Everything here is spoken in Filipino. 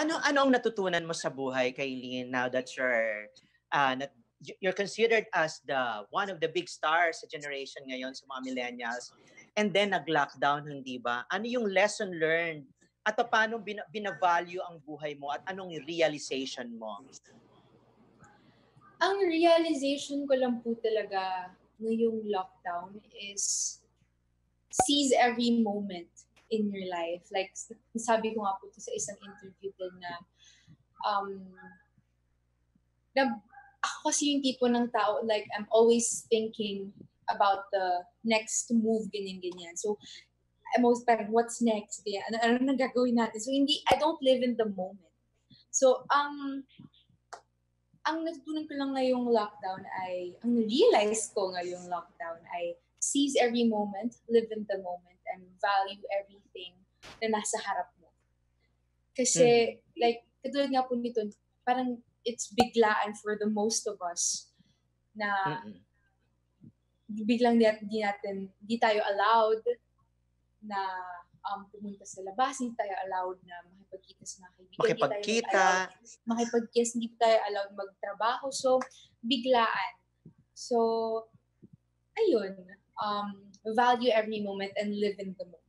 ano ang natutunan mo sa buhay, Kaylene, now that you're considered as the one of the big stars sa generation ngayon sa mga millennials, and then nag-lockdown, hindi ba? Ano yung lesson learned at paano binavalue ang buhay mo at anong realization mo? Ang realization ko lang po talaga ngayong lockdown is seize every moment in your life. Like, sabi ko nga po sa isang interview din na ako kasi yung tipo ng tao, like, I'm always thinking about the next move, ganyan. So, I'm always parang, what's next? Ano nang gagawin natin? So, I don't live in the moment. So, ang natutunan ko lang ngayong lockdown ang realize ko ngayong lockdown ay seize every moment, live in the moment, and value everything na nasa harap mo. Kasi, like, katulad nga po nito, parang it's biglaan for the most of us na biglang di tayo allowed na pumunta sa labas, hindi tayo allowed na makipagkita sa mga kaibigan, hindi tayo allowed magtrabaho. So, biglaan. So, ayun, value every moment and live in the moment.